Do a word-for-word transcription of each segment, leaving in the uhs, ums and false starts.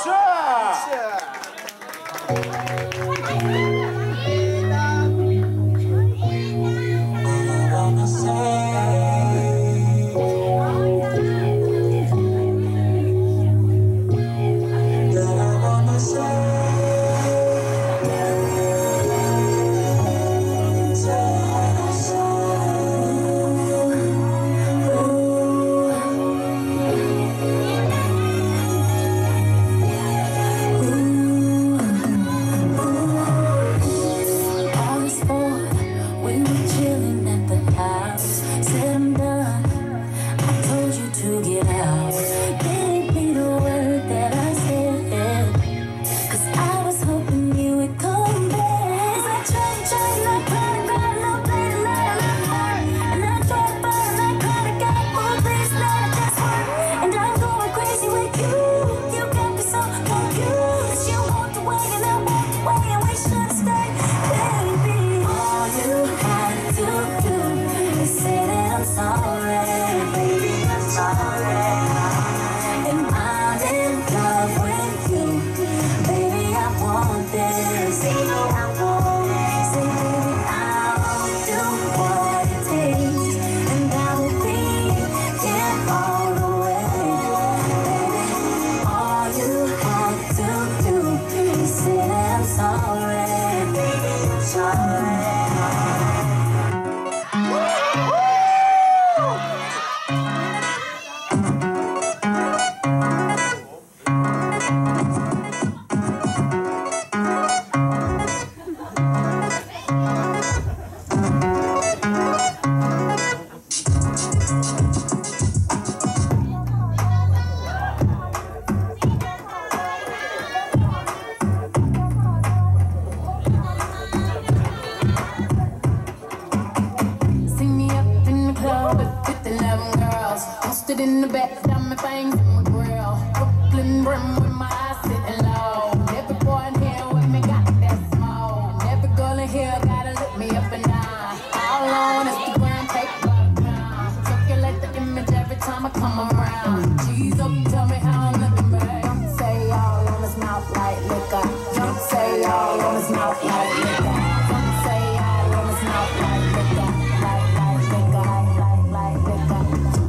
In the back, got my things in my grill. Brooklyn brim with my eyes sitting low. Every boy in here with me got that smoke. And every girl in here gotta look me up and down. All on Instagram, take love down. Circulate the image every time I come around. G's up, tell me how I'm looking, babe. Don't say all on his mouth like liquor. Don't say all on his mouth like liquor. Don't say all on his mouth like liquor. Like, like liquor, like, like liquor.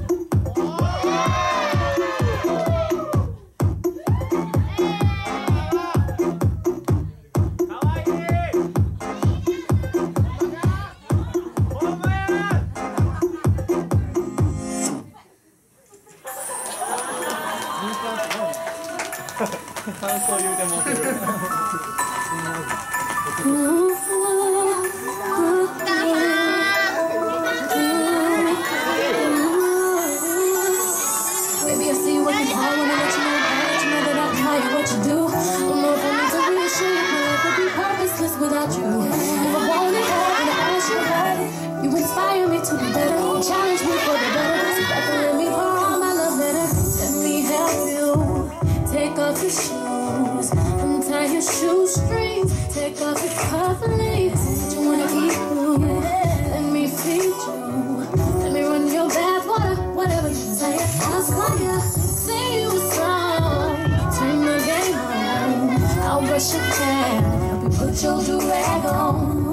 Baby, I see what you are, wanna let you know, I let you know that I admire what you do. Don't know if I need to reassure you, my life would be purposeless without you. If I want it all, and I ask you about it, you inspire me to be better, challenge me for the better. So back and let me pour all my love letter. Let me help you. Take off your shoes, untie your shoestrings, take off your cufflinks. You wanna keep you, let me feed you, let me run your bath water, whatever you say. I'll call you, say you were strong, turn the game on. I'll brush your hair, help you put your do-rag on.